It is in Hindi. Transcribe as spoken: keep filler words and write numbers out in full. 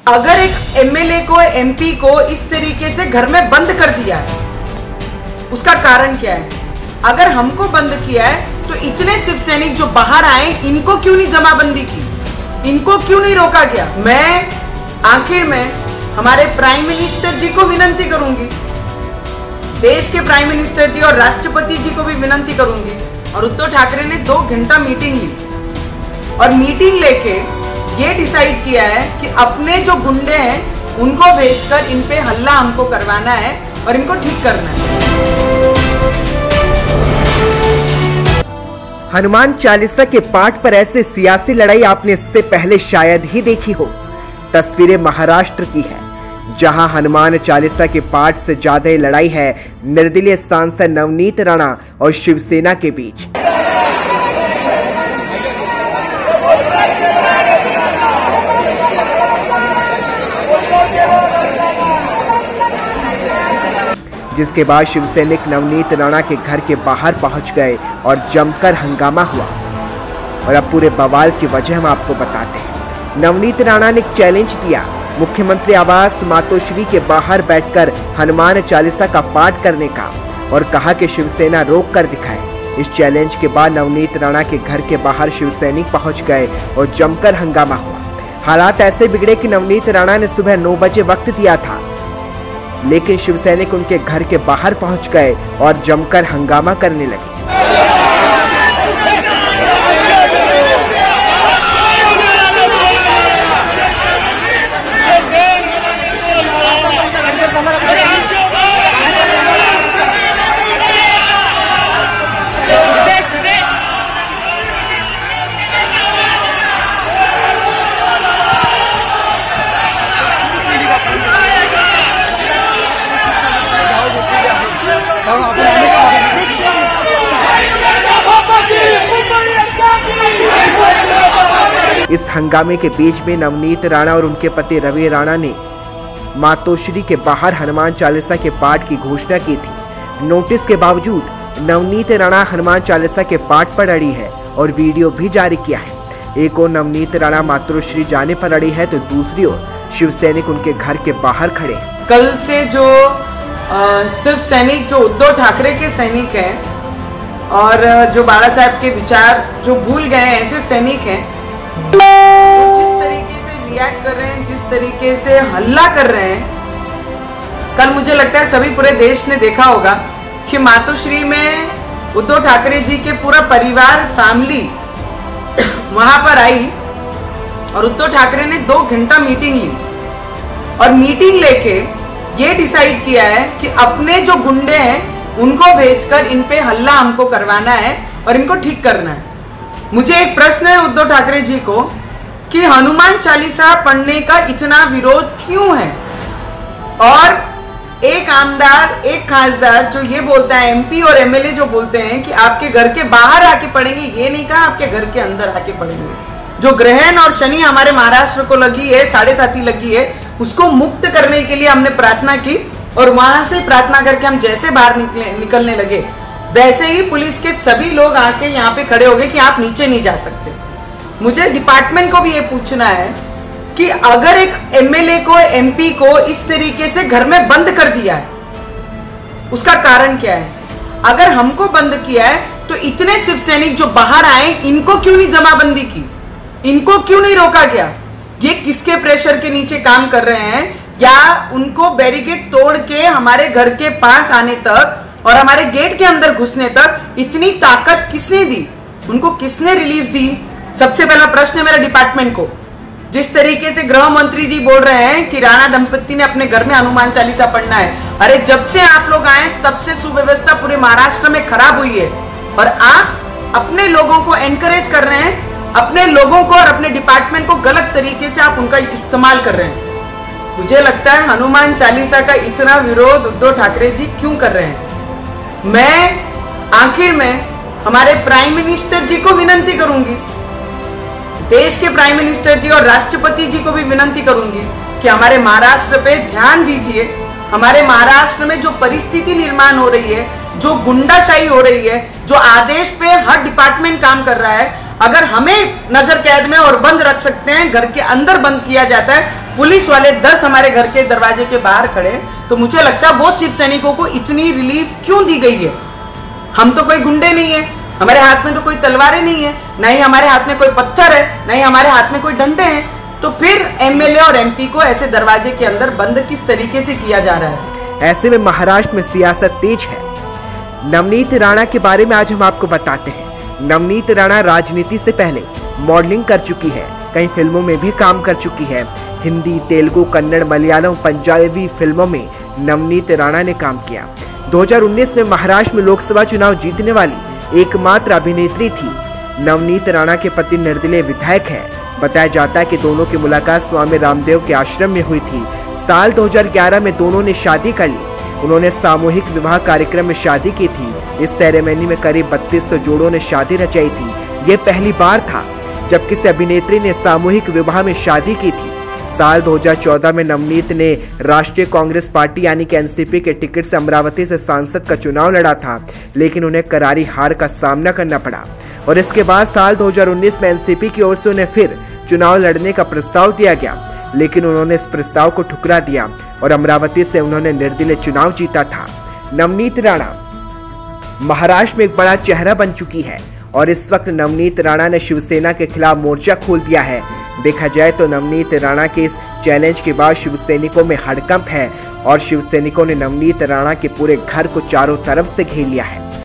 अगर एक एमएलए को एमपी को इस तरीके से घर में बंद कर दिया है, उसका कारण क्या है? अगर हमको बंद किया है तो इतने शिव सैनिक जो बाहर आए, इनको क्यों नहीं जमाबंदी की, इनको क्यों नहीं रोका गया? मैं आखिर में हमारे प्राइम मिनिस्टर जी को विनती करूंगी, देश के प्राइम मिनिस्टर जी और राष्ट्रपति जी को भी विनती करूंगी। और उद्धव ठाकरे ने दो घंटा मीटिंग ली और मीटिंग लेके ये डिसाइड किया है कि अपने जो गुंडे हैं उनको भेजकर इन पे हल्ला हमको करवाना है और इनको ठीक करना है। हनुमान चालीसा के पाठ पर ऐसे सियासी लड़ाई आपने इससे पहले शायद ही देखी हो। तस्वीरें महाराष्ट्र की है, जहां हनुमान चालीसा के पाठ से ज्यादा लड़ाई है निर्दलीय सांसद नवनीत राणा और शिवसेना के बीच। जिसके बाद शिवसैनिक नवनीत राणा के घर के बाहर पहुंच गए और जमकर हंगामा हुआ। और अब पूरे बवाल की वजह हम आपको बताते हैं। नवनीत राणा ने एक चैलेंज दिया, मुख्यमंत्री आवास मातोश्री के बाहर बैठकर हनुमान चालीसा का पाठ करने का, और कहा कि शिवसेना रोक कर दिखाए। इस चैलेंज के बाद नवनीत राणा के घर के बाहर शिवसैनिक पहुंच गए और जमकर हंगामा हुआ। हालात ऐसे बिगड़े कि नवनीत राणा ने सुबह नौ बजे वक्त दिया था, लेकिन शिवसैनिक उनके घर के बाहर पहुंच गए और जमकर हंगामा करने लगे। इस हंगामे के बीच में नवनीत राणा और उनके पति रवि राणा ने मातोश्री के बाहर हनुमान चालीसा के पाठ की घोषणा की थी। नोटिस के बावजूद नवनीत राणा हनुमान चालीसा के पाठ पर अड़ी है और वीडियो भी जारी किया है। एक ओर नवनीत राणा मातोश्री जाने पर अड़ी है तो दूसरी ओर शिवसैनिक उनके घर के बाहर खड़े हैं। कल से जो शिव सैनिक जो उद्धव ठाकरे के सैनिक हैं और जो बाला साहब के विचार जो भूल गए हैं, ऐसे सैनिक हैं, जिस तरीके से रिएक्ट कर रहे हैं, जिस तरीके से हल्ला कर रहे हैं, कल मुझे लगता है सभी पूरे देश ने देखा होगा कि मातोश्री में उद्धव ठाकरे जी के पूरा परिवार फैमिली वहां पर आई और उद्धव ठाकरे ने दो घंटा मीटिंग ली और मीटिंग लेके ये डिसाइड किया है कि अपने जो गुंडे हैं उनको भेजकर इन पे हल्ला हमको करवाना है और इनको ठीक करना है। मुझे एक प्रश्न है उद्धव ठाकरे जी को कि हनुमान चालीसा पढ़ने का इतना विरोध क्यों है? और एक आमदार, एक खासदार जो ये बोलता है, एमपी और एमएलए जो बोलते हैं कि आपके घर के बाहर आके पढ़ेंगे, ये नहीं कहा आपके घर के अंदर आके पढ़ेंगे। जो ग्रहण और शनि हमारे महाराष्ट्र को लगी है, साढ़े साथी लगी है, उसको मुक्त करने के लिए हमने प्रार्थना की और वहां से प्रार्थना करके हम जैसे बाहर निकले निकलने लगे, वैसे ही पुलिस के सभी लोग आके यहाँ पे खड़े हो गए कि आप नीचे नहीं जा सकते। मुझे डिपार्टमेंट को भी ये पूछना है कि अगर एक एमएलए को एमपी को इस तरीके से घर में बंद कर दिया है, उसका कारण क्या है? अगर हमको बंद किया है तो इतने शिव सैनिक जो बाहर आए, इनको क्यों नहीं जमाबंदी की, इनको क्यों नहीं रोका गया? ये किसके प्रेशर के नीचे काम कर रहे हैं? या उनको बैरिकेड तोड़ के हमारे घर के पास आने तक और हमारे गेट के अंदर घुसने तक इतनी ताकत किसने दी? उनको किसने रिलीफ दी? सबसे पहला प्रश्न है मेरा डिपार्टमेंट को। जिस तरीके से गृह मंत्री जी बोल रहे हैं कि राणा दंपत्ति ने अपने घर में हनुमान चालीसा पढ़ना है, अरे जब से आप लोग आए तब से सुव्यवस्था पूरे महाराष्ट्र में खराब हुई है और आप अपने लोगों को एनकरेज कर रहे हैं, अपने लोगों को और अपने डिपार्टमेंट को गलत तरीके से आप उनका इस्तेमाल कर रहे हैं। मुझे लगता है हनुमान चालीसा का इतना विरोध उद्धव ठाकरे जी क्यों कर रहे हैं? मैं आखिर में हमारे प्राइम मिनिस्टर जी को विनती करूंगी, देश के प्राइम मिनिस्टर जी और राष्ट्रपति जी को भी विनती करूंगी कि हमारे महाराष्ट्र पे ध्यान दीजिए। हमारे महाराष्ट्र में जो परिस्थिति निर्माण हो रही है, जो गुंडाशाही हो रही है, जो आदेश पे हर डिपार्टमेंट काम कर रहा है, अगर हमें नजर कैद में और बंद रख सकते हैं, घर के अंदर बंद किया जाता है, पुलिस वाले दस हमारे घर के दरवाजे के बाहर खड़े, तो मुझे लगता है वो शिव सैनिकों को इतनी रिलीफ क्यों दी गई है। हम तो कोई गुंडे नहीं है, हमारे हाथ में तो कोई तलवारें नहीं है, ना ही हमारे हाथ में कोई पत्थर है, ना ही हमारे हाथ में कोई डंडे हैं, तो फिर एमएलए और एमपी को ऐसे दरवाजे के अंदर बंद किस तरीके से किया जा रहा है। ऐसे में महाराष्ट्र में सियासत तेज है। नवनीत राणा के बारे में आज हम आपको बताते हैं। नवनीत राणा राजनीति से पहले मॉडलिंग कर चुकी है, कई फिल्मों में भी काम कर चुकी है। हिंदी, तेलुगु, कन्नड़, मलयालम, पंजाबी फिल्मों में नवनीत राणा ने काम किया। दो हज़ार उन्नीस में महाराष्ट्र में लोकसभा चुनाव जीतने वाली एकमात्र अभिनेत्री थी। नवनीत राणा के पति निर्दलीय विधायक है। बताया जाता है कि दोनों की मुलाकात स्वामी रामदेव के आश्रम में हुई थी। साल दो हज़ार ग्यारह में दोनों ने शादी कर ली। उन्होंने सामूहिक विवाह कार्यक्रम में शादी की थी। इस सेरेमनी में करीब बत्तीस सौ जोड़ों ने शादी रचाई थी। ये पहली बार था जब किसी अभिनेत्री ने सामूहिक विवाह में शादी की थी। साल दो हज़ार चौदह में नवनीत ने राष्ट्रीय कांग्रेस पार्टी यानी कि एनसीपी के टिकट से अमरावती से सांसद का चुनाव लड़ा था, लेकिन उन्हें करारी हार का सामना करना पड़ा। और इसके बाद साल दो हज़ार उन्नीस में एनसीपी की ओर से उन्हें फिर चुनाव लड़ने का प्रस्ताव दिया गया, लेकिन उन्होंने इस प्रस्ताव को ठुकरा दिया और अमरावती से उन्होंने निर्दलीय चुनाव जीता था। नवनीत राणा महाराष्ट्र में एक बड़ा चेहरा बन चुकी है और इस वक्त नवनीत राणा ने शिवसेना के खिलाफ मोर्चा खोल दिया है। देखा जाए तो नवनीत राणा के इस चैलेंज के बाद शिवसैनिकों में हड़कंप है और शिवसैनिकों ने नवनीत राणा के पूरे घर को चारों तरफ से घेर लिया है।